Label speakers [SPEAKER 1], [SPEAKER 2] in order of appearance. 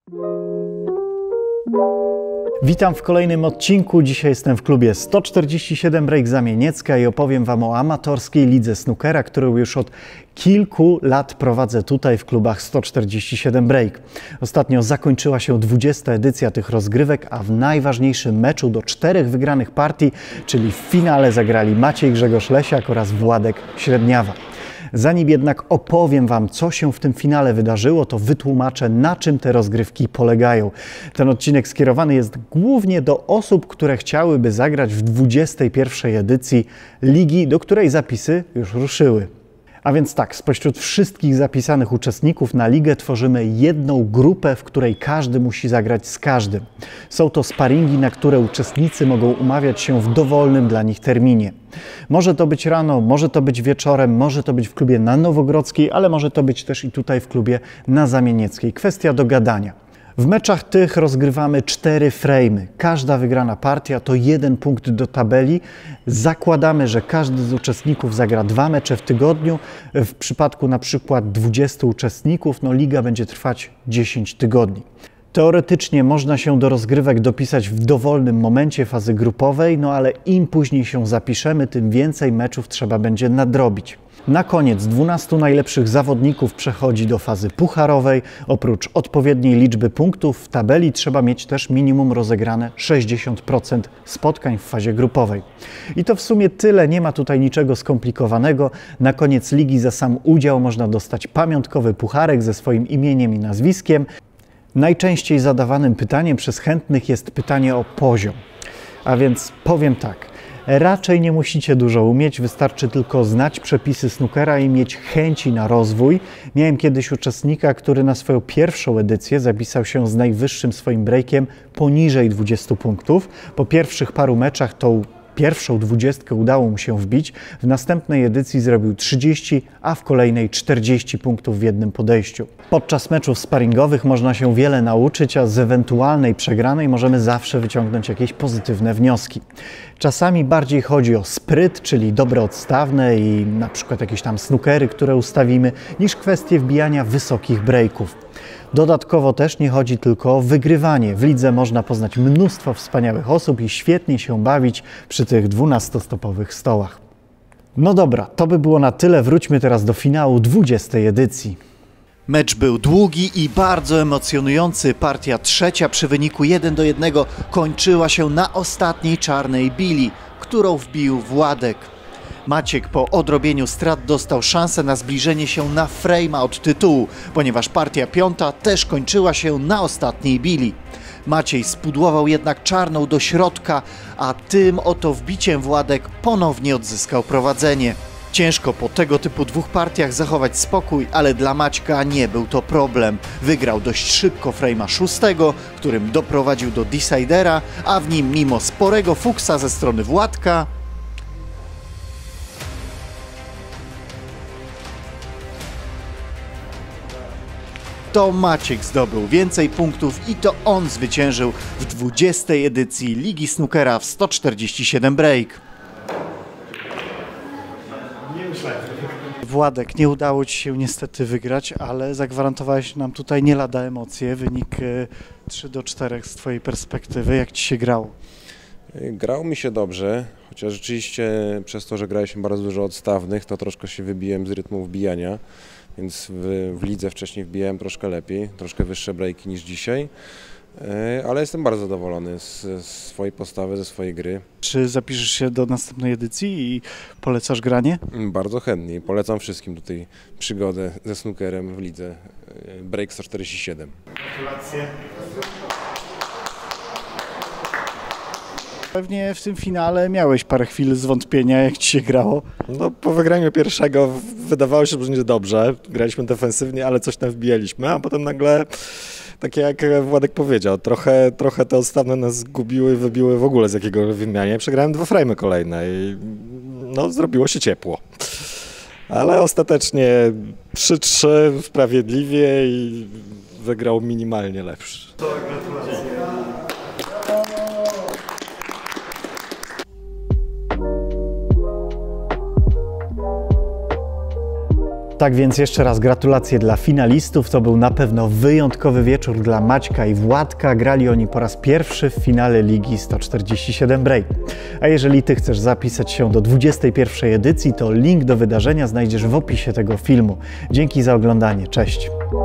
[SPEAKER 1] Witam w kolejnym odcinku. Dzisiaj jestem w klubie 147 Break Zamieniecka i opowiem Wam o amatorskiej lidze snookera, którą już od kilku lat prowadzę tutaj w klubach 147 Break. Ostatnio zakończyła się 20. edycja tych rozgrywek, a w najważniejszym meczu do 4 wygranych partii, czyli w finale, zagrali Maciej Grzegorz Lesiak oraz Władek Średniawa. Zanim jednak opowiem Wam, co się w tym finale wydarzyło, to wytłumaczę, na czym te rozgrywki polegają. Ten odcinek skierowany jest głównie do osób, które chciałyby zagrać w 21. edycji ligi, do której zapisy już ruszyły. A więc tak, spośród wszystkich zapisanych uczestników na ligę tworzymy jedną grupę, w której każdy musi zagrać z każdym. Są to sparingi, na które uczestnicy mogą umawiać się w dowolnym dla nich terminie. Może to być rano, może to być wieczorem, może to być w klubie na Nowogrodzkiej, ale może to być też i tutaj w klubie na Zamienieckiej. Kwestia dogadania. W meczach tych rozgrywamy 4 frame'y. Każda wygrana partia to 1 punkt do tabeli. Zakładamy, że każdy z uczestników zagra 2 mecze w tygodniu. W przypadku na przykład 20 uczestników, liga będzie trwać 10 tygodni. Teoretycznie można się do rozgrywek dopisać w dowolnym momencie fazy grupowej, ale im później się zapiszemy, tym więcej meczów trzeba będzie nadrobić. Na koniec 12 najlepszych zawodników przechodzi do fazy pucharowej. Oprócz odpowiedniej liczby punktów w tabeli trzeba mieć też minimum rozegrane 60% spotkań w fazie grupowej. I to w sumie tyle, nie ma tutaj niczego skomplikowanego. Na koniec ligi za sam udział można dostać pamiątkowy pucharek ze swoim imieniem i nazwiskiem. Najczęściej zadawanym pytaniem przez chętnych jest pytanie o poziom. A więc powiem tak. Raczej nie musicie dużo umieć, wystarczy tylko znać przepisy snookera i mieć chęci na rozwój. Miałem kiedyś uczestnika, który na swoją pierwszą edycję zapisał się z najwyższym swoim breakiem poniżej 20 punktów. Po pierwszych paru meczach tą pierwszą 20 udało mu się wbić. W następnej edycji zrobił 30, a w kolejnej 40 punktów w jednym podejściu. Podczas meczów sparingowych można się wiele nauczyć, a z ewentualnej przegranej możemy zawsze wyciągnąć jakieś pozytywne wnioski. Czasami bardziej chodzi o spryt, czyli dobre odstawne i na przykład jakieś tam snookery, które ustawimy, niż kwestie wbijania wysokich breaków. Dodatkowo też nie chodzi tylko o wygrywanie. W lidze można poznać mnóstwo wspaniałych osób i świetnie się bawić przy tych 12-stopowych stołach. No dobra, to by było na tyle. Wróćmy teraz do finału 20. edycji. Mecz był długi i bardzo emocjonujący. Partia trzecia przy wyniku 1-1 kończyła się na ostatniej czarnej bili, którą wbił Władek. Maciek po odrobieniu strat dostał szansę na zbliżenie się na frame'a od tytułu, ponieważ partia piąta też kończyła się na ostatniej bili. Maciej spudłował jednak czarną do środka, a tym oto wbiciem Władek ponownie odzyskał prowadzenie. Ciężko po tego typu 2 partiach zachować spokój, ale dla Maćka nie był to problem. Wygrał dość szybko frame'a 6, którym doprowadził do decidera, a w nim mimo sporego fuksa ze strony Władka to Maciek zdobył więcej punktów i to on zwyciężył w 20. edycji Ligi Snookera w 147 Break. Władek, nie udało Ci się niestety wygrać, ale zagwarantowałeś nam tutaj nie lada emocje. Wynik 3-4 z Twojej perspektywy. Jak Ci się grało?
[SPEAKER 2] Grało mi się dobrze, chociaż rzeczywiście przez to, że graliśmy bardzo dużo odstawnych, to troszkę się wybiłem z rytmu wbijania. Więc w lidze wcześniej wbijałem troszkę lepiej, troszkę wyższe breaki niż dzisiaj, ale jestem bardzo zadowolony z swojej postawy, ze swojej gry.
[SPEAKER 1] Czy zapiszesz się do następnej edycji i polecasz granie?
[SPEAKER 2] Bardzo chętnie. Polecam wszystkim tutaj przygodę ze snookerem w lidze Break 147.
[SPEAKER 1] Gratulacje. Pewnie w tym finale miałeś parę chwil zwątpienia, jak Ci się grało.
[SPEAKER 3] No, po wygraniu pierwszego wydawało się, że będzie dobrze. Graliśmy defensywnie, ale coś tam wbijaliśmy, a potem nagle, tak jak Władek powiedział, trochę te odstawne nas zgubiły, wybiły w ogóle z jakiego wymianie. Przegrałem 2 frame'y kolejne i zrobiło się ciepło. Ale ostatecznie 3-3 sprawiedliwie i wygrał minimalnie lepszy.
[SPEAKER 1] Gratulacje. Tak więc jeszcze raz gratulacje dla finalistów. To był na pewno wyjątkowy wieczór dla Maćka i Władka. Grali oni po raz pierwszy w finale Ligi 147 Break. A jeżeli Ty chcesz zapisać się do 21. edycji, to link do wydarzenia znajdziesz w opisie tego filmu. Dzięki za oglądanie. Cześć!